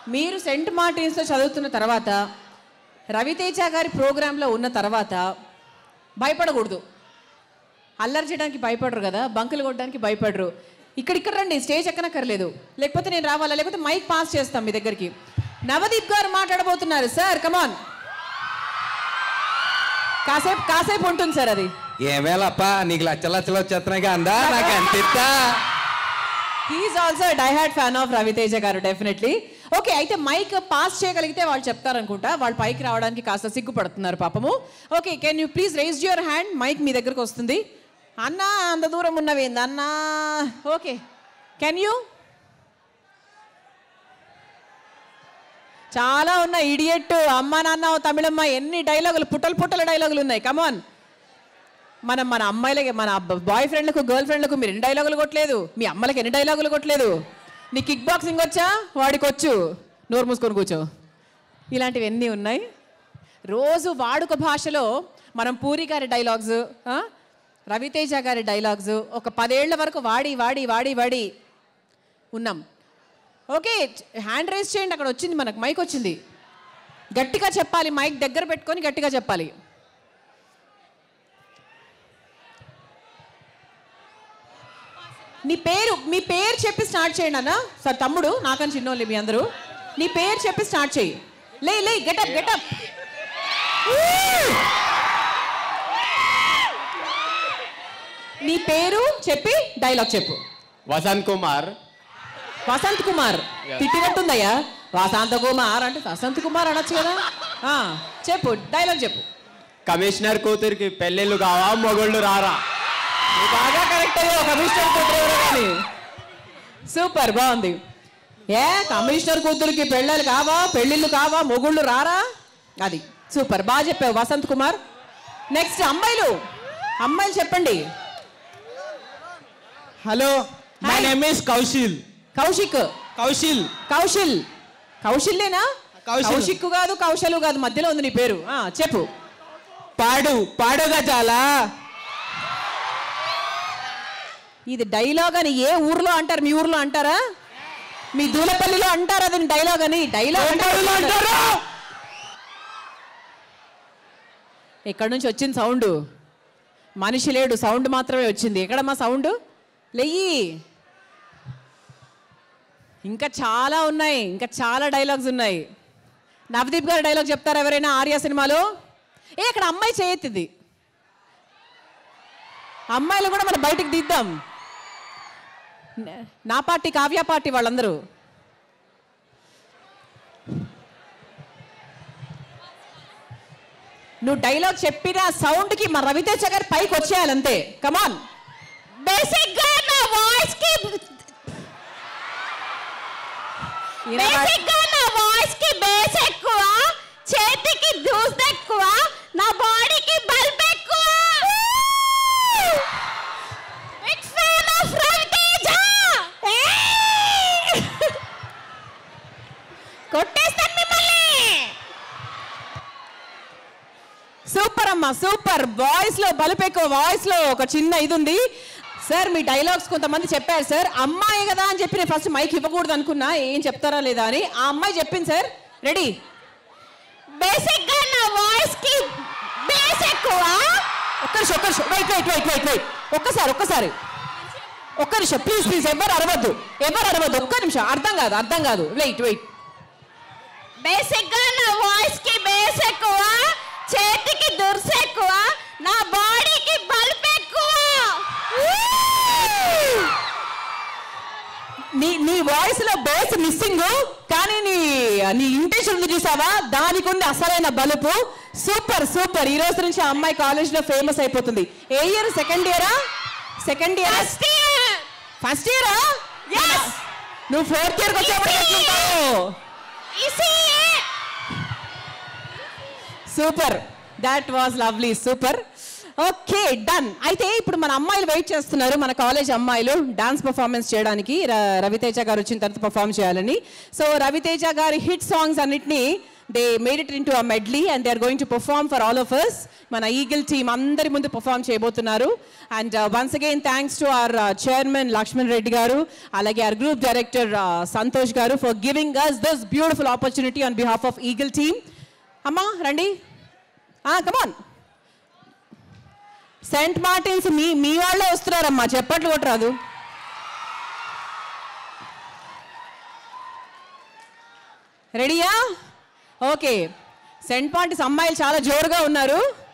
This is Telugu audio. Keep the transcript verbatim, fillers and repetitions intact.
మీరు సెంట్ మార్టిన్స్లో చదువుతున్న తర్వాత రవితేజ గారి ప్రోగ్రాంలో ఉన్న తర్వాత భయపడకూడదు. అల్లరి చేయడానికి భయపడరు కదా, బంకులు కొట్టడానికి భయపడరు. ఇక్కడిక్కడ రండి, స్టేజ్ ఎక్కనక్కర్లేదు. లేకపోతే నేను రావాలా, లేకపోతే మైక్ పాస్ చేస్తాం మీ దగ్గరికి. నవదీప్ గారు మాట్లాడబోతున్నారు. Sir come on. కాసేపు కాసేపు ఉంటుంది సార్. అది ఏమేలప్ప నీకు లచ్చ లచ్చలు వచ్చేస్తున్నాయిగా అందా నాకు అనిపిస్తా. He's also die hard fan of Ravi Teja garu definitely. Okay, అయితే మైక్ పాస్ చేయగలిగితే వాళ్ళు చెప్తారనుకుంటా. వాళ్ళు పైకి రావడానికి కాస్త సిగ్గుపడుతున్నారు పాపము. Okay, can you please raise your hand. Mike మీ దగ్గరకు వస్తుంది. అన్నా అంత దూరం ఉన్నవేంది అన్నా? Okay, can you? చాలా ఉన్నాయి. ఇడియట్, అమ్మ నాన్న తమిళమ్మ, ఎన్ని డైలాగులు, పుట్టలు పుట్టల డైలాగులు ఉన్నాయి. కమాన్. మనం మన అమ్మాయిలకి, మన బాయ్ ఫ్రెండ్లకు, గర్ల్ ఫ్రెండ్లకు మీరు ఎన్ని డైలాగులు కొట్టలేదు? మీ అమ్మలకి ఎన్ని డైలాగులు కొట్టలేదు? నీ కిక్ బాక్సింగ్ వచ్చా? వాడికి వచ్చు, నోరు మూసుకొని కూర్చో. ఇలాంటివి ఎన్ని ఉన్నాయి. రోజు వాడుక భాషలో మనం పూరి గారి డైలాగ్స్, రవితేజ గారి డైలాగ్స్ ఒక పదేళ్ల వరకు వాడి వాడి వాడి వాడి ఉన్నాం. ఓకే, హ్యాండ్ రైజ్ చేయండి. అక్కడ వచ్చింది, మనకు మైక్ వచ్చింది. గట్టిగా చెప్పాలి, మైక్ దగ్గర పెట్టుకొని గట్టిగా చెప్పాలి. నీ పేరు, మీ పేరు చెప్పి స్టార్ట్ చేయండి అన్న. సార్ తమ్ముడు నాకని చిన్నోళ్ళు మీ అందరూ. నీ పేరు చెప్పి స్టార్ట్ చేయి. లే లే గెటప్ గెటప్. నీ పేరు చెప్పి డైలాగ్ చెప్పు. వసంత్ కుమార్. వసంత్ కుమార్ తిట్టినట్టుందయ్యా. వసంత కుమార్ అంటే వసంత్ కుమార్ అనొచ్చు కదా. చెప్పు, డైలాగ్ చెప్పు. కమిషనర్ కూతురికి పెళ్ళిళ్ళు కావా, మొగుళ్ళు రారా? బాగా కరెక్ట్ అయ్యో. కమిషనర్ కూతురు కానీ సూపర్, బాగుంది. ఏ కమిషనర్ కూతురికి పెళ్ళిళ్ళు కావా, పెళ్ళిళ్ళు కావా, మొగుళ్ళు రారా? అది సూపర్, బాగా చెప్పావు వసంత్ కుమార్. నెక్స్ట్ అమ్మాయిలు, అమ్మాయిలు చెప్పండి. Hello, my name is Kaushil. Kaushik. Kaushil Kaushil కౌశల్యేనా? కౌశిక్ కాదు, కౌశలు కాదు, మధ్యలో ఉంది నీ పేరు. చెప్పు. పాడు పాడుగా చాలా. ఇది డైలాగ్ అని ఏ ఊర్లో అంటారు? మీ ఊర్లో అంటారా? మీ దూలపల్లిలో అంటారు అది డైలాగ్ అని? డైలాగ్ అంటారు. ఎక్కడి నుంచి వచ్చింది సౌండ్? మనిషి లేడు, సౌండ్ మాత్రమే వచ్చింది. ఎక్కడమ్మా సౌండ్? లెయ్యి. ఇంకా చాలా ఉన్నాయి, ఇంకా చాలా డైలాగ్స్ ఉన్నాయి. నవదీప్ గారు డైలాగ్ చెప్తారా ఎవరైనా ఆర్య సినిమాలో? ఏ ఇక్కడ అమ్మాయి చేయెత్తింది. అమ్మాయిలు కూడా మనం బయటికి దిద్దాం. నా పార్టీ, కావ్య పార్టీ వాళ్ళందరూ. నువ్వు డైలాగ్ చెప్పిన సౌండ్కి మా రవితేజ గారు పైకి వచ్చేయాలంతే. కమాన్. బేసిక్ గా నా వాయిస్ కి బేసిక్ గా నా వాయిస్ కి బేస్ ఎక్కువ, చేతికి దూస్ ఎక్కువ, నా బాడీకి బల్బ్ ఎక్కువ. Big fan of Ravi Teja. కొట్టేస్తాను మిమ్మల్ని. సూపర్ అమ్మా, సూపర్. వాయిస్ లో బలుపు ఎక్కువ, వాయిస్ లో ఒక చిన్న ఇది ఉంది. సార్ మీ డైలాగ్స్ కొంతమంది చెప్పారు సార్. అమ్మాయి కదా అని చెప్పి నేను ఫస్ట్ మైక్ ఇవ్వకూడదు అనుకున్నా, ఏం చెప్తారా లేదా అని. ఆ అమ్మాయి చెప్పింది సార్. రెడీ? బేసిక్ గా నా వాయిస్ కి బేస్ ఎక్కువ. ఒక్క నిమిషం, ఒక్క నిమిషం, wait wait wait wait wait ఒక్కసారి ఒక్కసారి ఒక్క నిమిషం ప్లీజ్ ప్లీజ్. ఎవరు అరవద్దు, ఎవరు అరవద్దు. ఒక్క నిమిషం, అర్థం కాదు అర్థం కాదు. Wait wait. బేసిక్ గా నా వాయిస్ కి బేస్ ఎక్కువ, చేతికి దుర్స్ ఎక్కువ, నా బాడీకి బల్బ్ ఎక్కువ. నీ నీ వాయిస్ లో బేస్ మిస్సింగ్, కానీ నీ నీ ఇంటెన్షన్ ఉంది చూసావా, దానికి ఉంది అసలైన బలుపు. Super super. ఈ రోజు నుంచి ఆ అమ్మాయి కాలేజ్ లో ఫేమస్ అయిపోతుంది. ఏ ఇయర్? సెకండ్ ఇయరా? సెకండ్ ఇయర్ ఫస్ట్ ఇయరా? నువ్వు ఫోర్త్ ఇయర్కి వచ్చేప్పుడు super. That was lovely, super. Okay, done. అయితే ఇప్పుడు మన అమ్మాయిలు వెయిట్ చేస్తున్నారు, మన కాలేజ్ అమ్మాయిలు డాన్స్ పర్ఫార్మెన్స్ చేయడానికి. రవితేజ గారు వచ్చిన తర్వాత పర్ఫార్మ్ చేయాలని. సో రవితేజ గారి హిట్ సాంగ్స్ అన్నిటినీ they made it into a medley and they are going to perform for all of us. మన ఈగిల్ టీమ్ అందరి ముందు పర్ఫార్మ్ చేయబోతున్నారు. And once again thanks to our chairman Lakshman Reddy garu, అలాగే our group director Santosh garu for giving us this beautiful opportunity on behalf of Eagle team. అమ్మా రండి, కమాన్. సెంట్ మార్టిన్స్ మీ మీ వాళ్ళే వస్తున్నారమ్మా, చెప్పట్లు కొట్టరాదు. రెడీయా? ఓకే, సెంట్ మార్టిన్స్ అమ్మాయిలు చాలా జోరుగా ఉన్నారు.